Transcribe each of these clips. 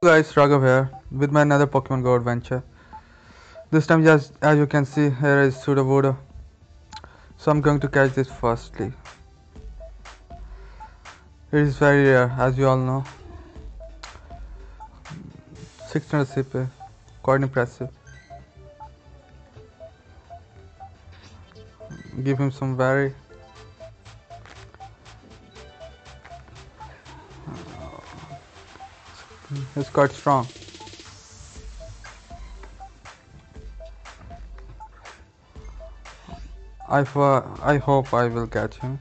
Guys, Raghav here with my another Pokemon Go adventure. This time, just as you can see, here is Sudowoodo. So I'm going to catch this firstly. It is very rare, as you all know. 600 CP, quite impressive. Give him some berry. He's quite strong. I hope I will catch him.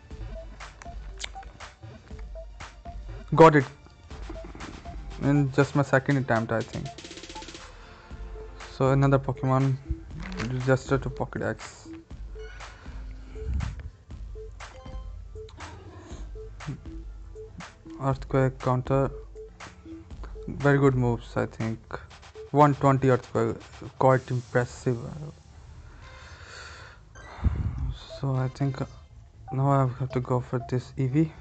Got it in just my second attempt, I think. So another Pokemon registered to Pokédex. Earthquake counter. Very good moves, I think. 120 earthquake, quite impressive. So I think now I have to go for this EV.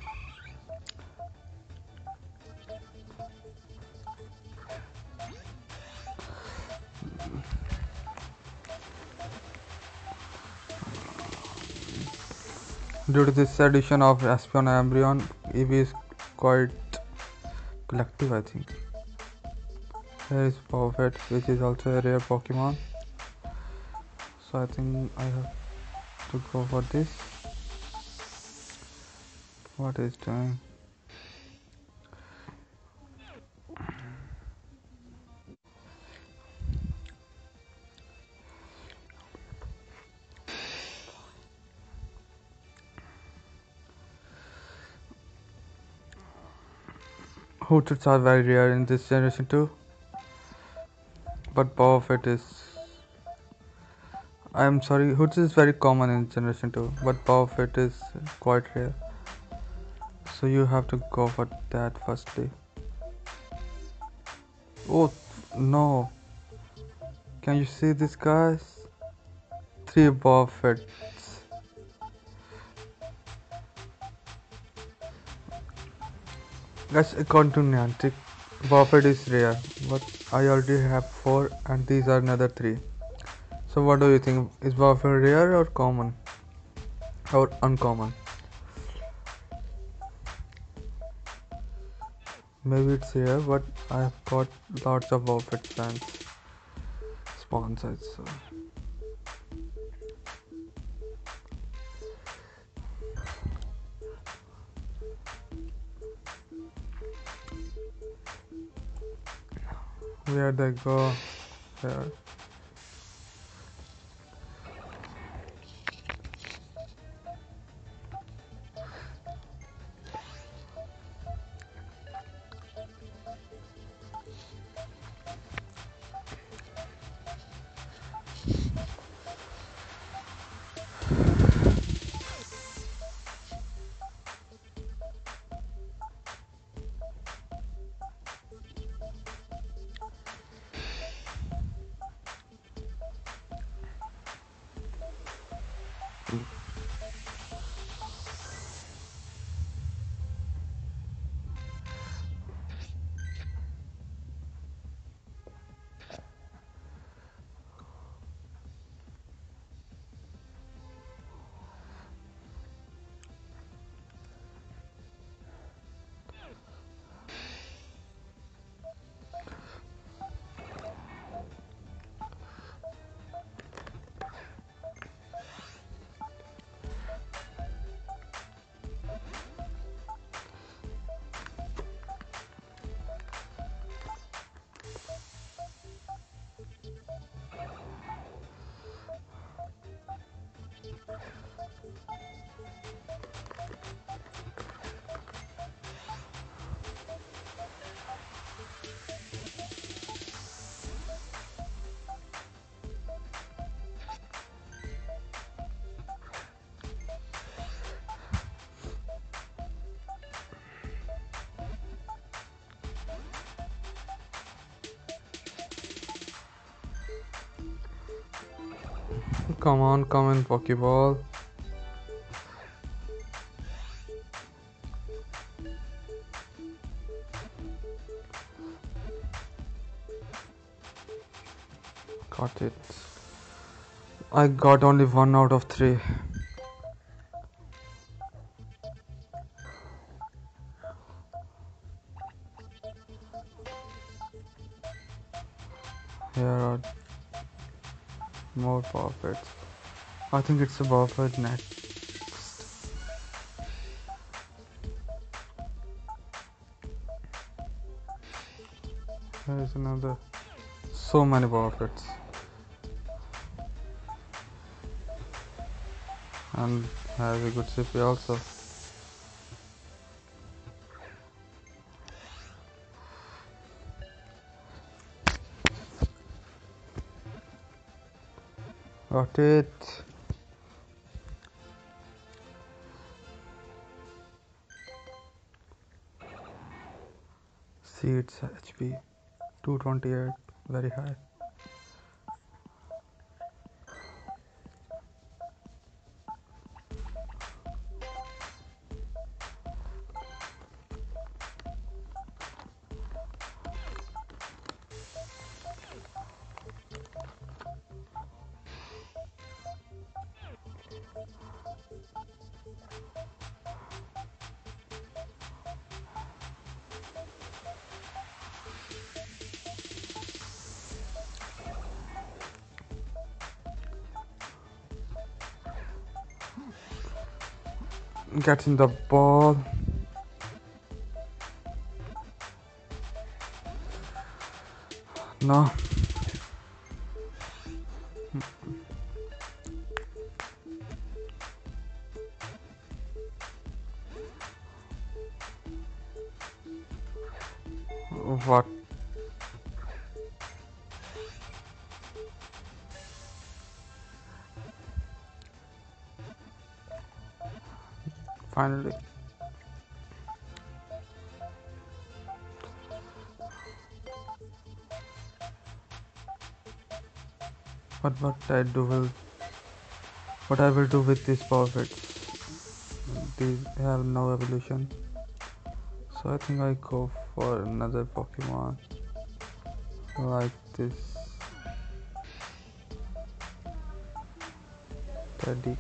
Due to this addition of Espion and Embryon, EV is quite collective, I think. Here is Wobbuffet, which is also a rare Pokemon. So I think I have to go for this. What is doing? Hooters are very rare in this generation too, but Wobbuffet is. I'm sorry, Hooters is very common in generation 2, but Wobbuffet is quite rare. So you have to go for that firstly. Oh no! Can you see this, guys? 3 Wobbuffets. Guys, according to Niantic, Wobbuffet is rare, but I already have 4 and these are another 3. So what do you think? Is Wobbuffet rare or common? Or uncommon? Maybe it's rare, but I've got lots of Wobbuffet fans sponsors. So. Where they go? There. Come on, come in, Poké Ball. Got it. I got only 1 out of 3. Here are more Wobbuffets. I think it's a Wobbuffet net. There is another. So many Wobbuffets. And has a good CP also. Got it. See its HP 228, very high. Gets in the ball. No. What? Finally. What I will do with these Wobbuffets? These have no evolution. So I think I go for another Pokemon like this Teddy.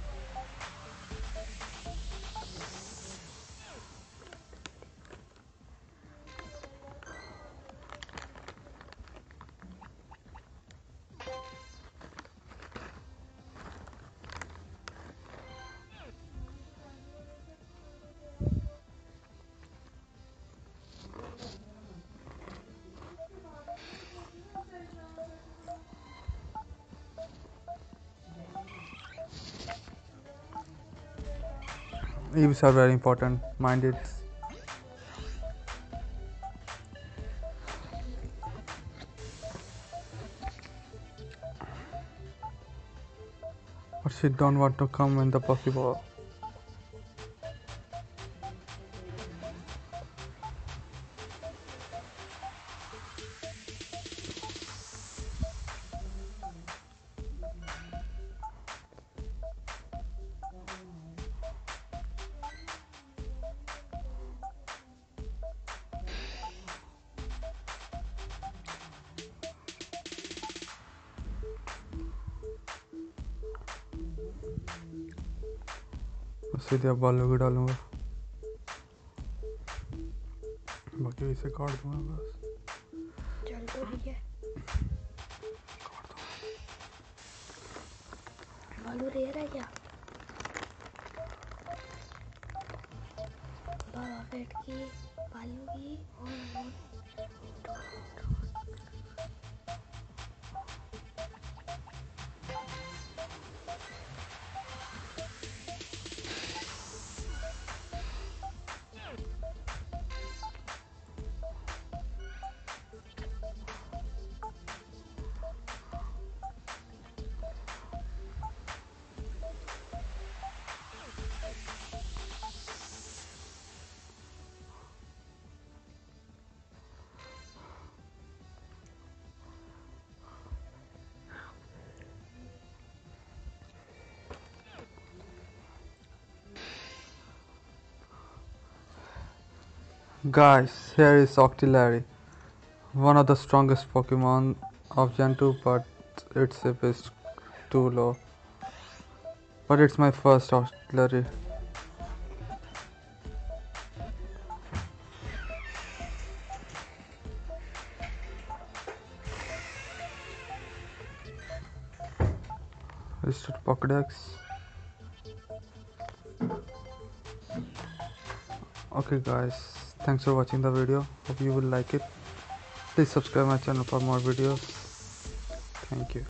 Eves are very important, mind it. But she don't want to come in the Poké Ball. सीधे अब बालों भी डालूंगा, बाकी इसे काट दूंगा बस। चल तो ठीक है, बालू रेयर है क्या? Wobbuffet की, बालू की और Guys, here is Octillery, one of the strongest Pokemon of Gen 2, but its zip is too low. But it's my first Octillery. Restart Pokédex. Okay guys, thanks for watching the video. Hope you will like it. Please subscribe my channel for more videos. Thank you.